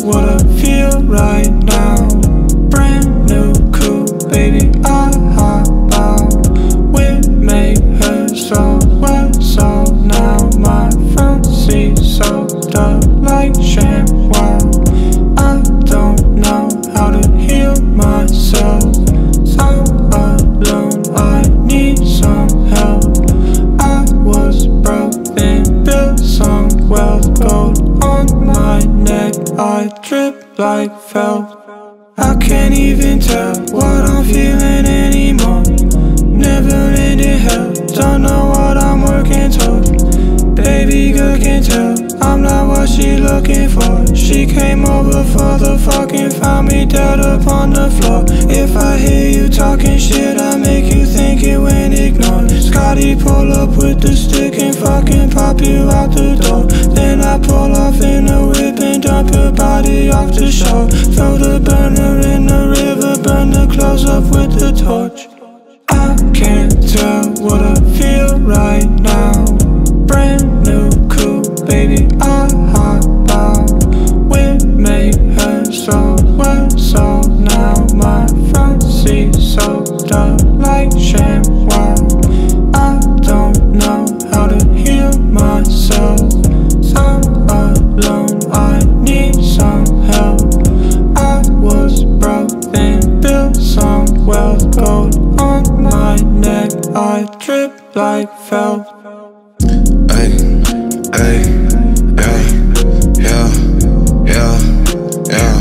what I feel right now. Brand new coupe, baby, I hop out. Whip made her so wet, so now my front seat soaked up like ShamWow. I don't know how to heal myself. I'm alone, I need some help. I was broke, then built some wealth. Gold on my neck, I drip like Phelps. I can't even tell what I'm feeling anymore. Never ending hell, don't know what I'm working towards. Baby girl can tell I'm not what she looking for. She came over for the fucking, found me dead up on the floor. If I hear you talking shit, I make you think it went ignored. Cottie pull up with the stick and fucking pop you out the door. Then I pull off in a whip and dump your body off the shore. Throw the burner in the river, burn the clothes up with the torch. I can't tell what I feel right now. Brand new coupe, baby, I hop out. Whip made her so wet, so now my front seat soaked up like ShamWow. I don't know how to heal myself. I'm alone, I need some help. I was broke, then built some wealth. Gold on my neck, I drip like Phelps. Ay, ay, yeah, yeah, yeah, yeah,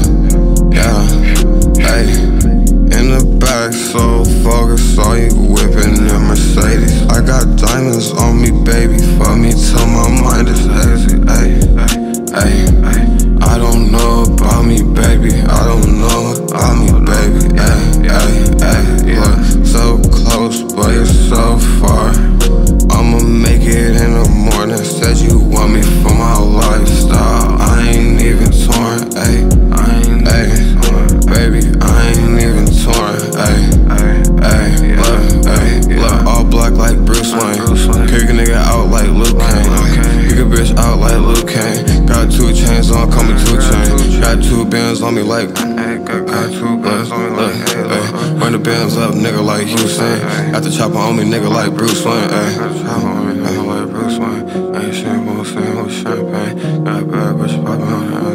yeah, ay. In the back, so focused, saw you whipping in Mercedes. I got diamonds on me, baby, fuck me till my mind is hazy. Ay, ay, ay, I don't know about me, baby, I don't know about me, baby. Ay, ay, ay, yeah, so close, but you're so far. I'ma make it in the morning. Said you want me for my lifestyle. I ain't even torn, ayy. I ain't even torn, baby. I ain't even torn, ayy. Ayy, look, ayy, look. All black like Bruce Wayne. Kick a nigga out like Luke Kane. Kick a bitch out like Luke Kane. Got 2 chains on, call me 2 chains. Got 2 bands on me like. Got 2 bands on me like. Run the bands up, nigga, like Houston. Got the chopper on me, nigga, like Bruce Wayne, ayy. Bruce Wayne, ain't shit, won't say, no champagne. Got bad bitch poppin' on